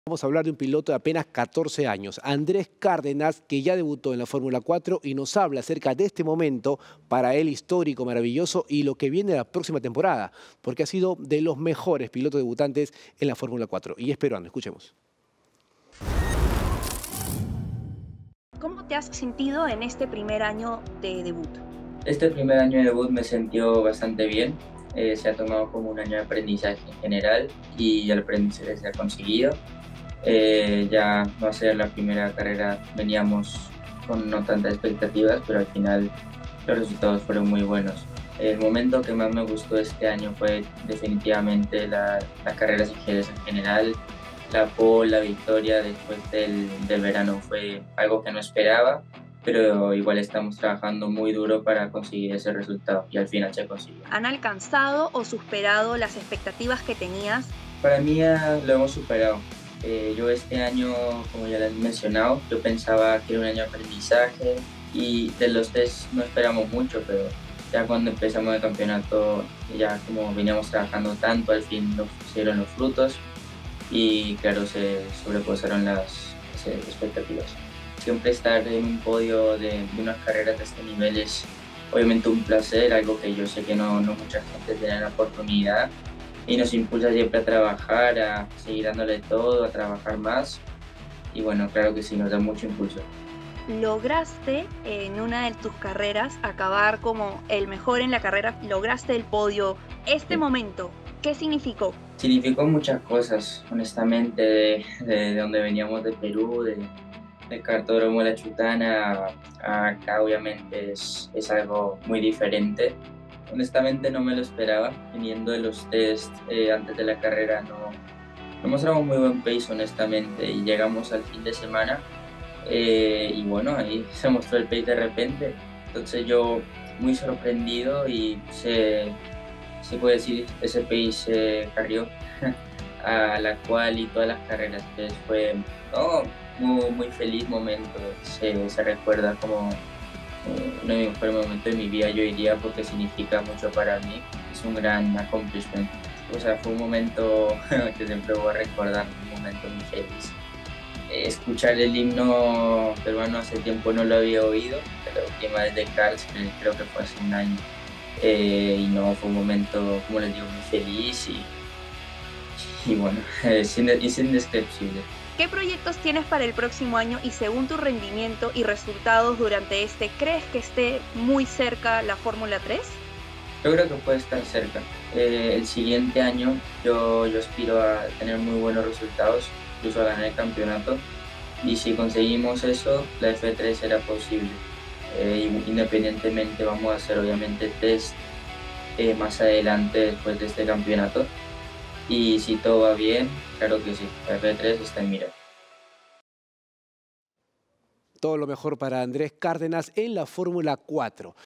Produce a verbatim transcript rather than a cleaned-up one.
Vamos a hablar de un piloto de apenas catorce años, Andrés Cárdenas, que ya debutó en la Fórmula cuatro y nos habla acerca de este momento, para él histórico, maravilloso, y lo que viene la próxima temporada, porque ha sido de los mejores pilotos debutantes en la Fórmula cuatro. Y es peruano, escuchemos. ¿Cómo te has sentido en este primer año de debut? Este primer año de debut me sentió bastante bien. Eh, se ha tomado como un año de aprendizaje en general y el aprendizaje se ha conseguido. Eh, ya no a ser la primera carrera, veníamos con no tantas expectativas, pero al final los resultados fueron muy buenos. El momento que más me gustó este año fue definitivamente la, las carreras ligeras en general. La pole, la victoria después del, del verano fue algo que no esperaba, pero igual estamos trabajando muy duro para conseguir ese resultado y al final se consiguió. ¿Han alcanzado o superado las expectativas que tenías? Para mí ya lo hemos superado. Eh, yo este año, como ya les he mencionado, yo pensaba que era un año de aprendizaje y de los test no esperamos mucho, pero ya cuando empezamos el campeonato, ya como veníamos trabajando tanto, al fin nos pusieron los frutos y claro, se sobrepasaron las, las expectativas. Siempre estar en un podio de, de unas carreras de este nivel es obviamente un placer, algo que yo sé que no, no mucha gente tiene la oportunidad y nos impulsa siempre a trabajar, a seguir dándole todo, a trabajar más y bueno, claro que sí, nos da mucho impulso. Lograste en una de tus carreras acabar como el mejor en la carrera, lograste el podio. Este Sí. momento, ¿qué significó? Significó muchas cosas, honestamente, de, de, de donde veníamos de Perú, de, de Cartódromo de la Chutana a acá obviamente es, es algo muy diferente. Honestamente no me lo esperaba, viniendo de los test eh, antes de la carrera no, no mostramos muy buen pace honestamente y llegamos al fin de semana eh, y bueno, ahí se mostró el pace de repente, entonces yo muy sorprendido y se, se puede decir ese pace se carrió a la cual y todas las carreras, entonces fue no, muy, muy feliz momento, se, se recuerda como uno de mis mejores momentos de mi vida, yo diría, porque significa mucho para mí, es un gran accomplishment. O sea, fue un momento que siempre voy a recordar, un momento muy feliz. Escuchar el himno peruano hace tiempo no lo había oído, pero la última vez de Cars creo que fue hace un año. Eh, y no, fue un momento, como les digo, muy feliz y, y bueno, es, es indescriptible. ¿Qué proyectos tienes para el próximo año y según tu rendimiento y resultados durante este, crees que esté muy cerca la Fórmula tres? Yo creo que puede estar cerca. Eh, el siguiente año yo, yo aspiro a tener muy buenos resultados, incluso a ganar el campeonato. Y si conseguimos eso, la F tres será posible. Eh, independientemente vamos a hacer obviamente test eh, más adelante después de este campeonato. Y si todo va bien, claro que sí, la F tres está en mira. Todo lo mejor para Andrés Cárdenas en la Fórmula cuatro.